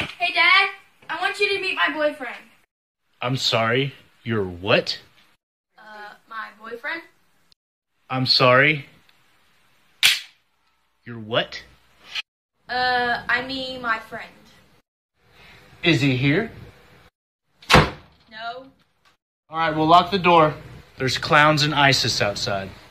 Hey, Dad, I want you to meet my boyfriend. I'm sorry, your what? My boyfriend? I'm sorry. Your what? I mean my friend. Is he here? No. All right, we'll lock the door. There's clowns and ISIS outside.